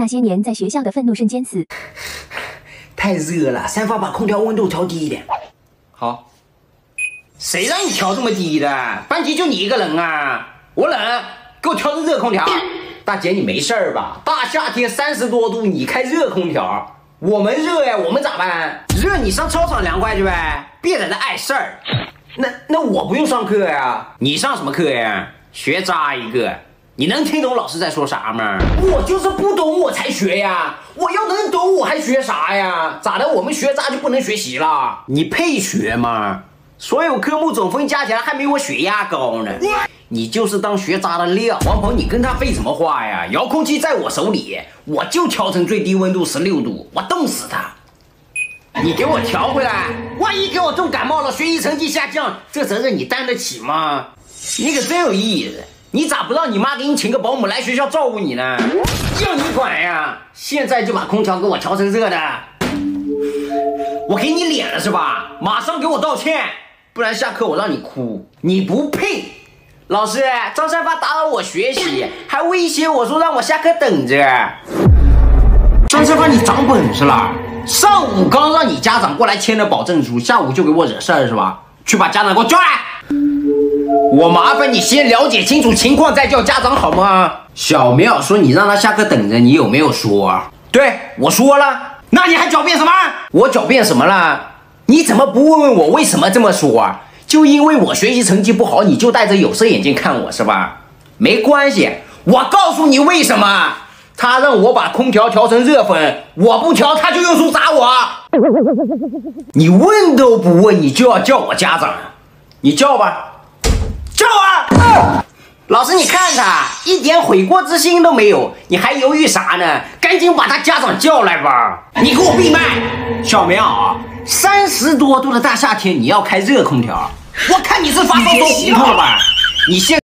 那些年在学校的愤怒瞬间死。 太热了，三发把空调温度调低一点。好。谁让你调这么低的？班级就你一个人啊！我冷，给我调成热空调。大姐，你没事儿吧？大夏天30多度，你开热空调，我们热呀，我们咋办？热你上操场凉快去呗，别在这碍事儿。那我不用上课呀？你上什么课呀？学渣一个！你能听懂老师在说啥吗？我就是不懂我才学呀！我要能懂我还学啥呀？咋的？我们学渣就不能学习了？你配学吗？所有科目总分加起来还没我血压高呢。你就是当学渣的料，王鹏，你跟他废什么话呀？遥控器在我手里，我就调成最低温度16度，我冻死他。你给我调回来，万一给我冻感冒了，学习成绩下降，这责任你担得起吗？你可真有意思，你咋不让你妈给你请个保姆来学校照顾你呢？要你管呀！现在就把空调给我调成热的。我给你脸了是吧？马上给我道歉，不然下课我让你哭。你不配！老师，张三发打扰我学习，还威胁我说让我下课等着。张三发，你长本事了！上午刚让你家长过来签了保证书，下午就给我惹事儿是吧？去把家长给我叫来！我麻烦你先了解清楚情况再叫家长好吗？小苗说你让他下课等着，你有没有说？对，我说了。那你还狡辩什么？我狡辩什么了？你怎么不问问我为什么这么说啊？就因为我学习成绩不好，你就戴着有色眼镜看我是吧？没关系，我告诉你为什么。他让我把空调调成热风，我不调他就用书砸我。你问都不问，你就要叫我家长，你叫吧，叫啊！老师，你看他一点悔过之心都没有，你还犹豫啥呢？赶紧把他家长叫来吧！你给我闭麦！小苗啊，30多度的大夏天你要开热空调，我看你是发烧都糊涂了吧？你现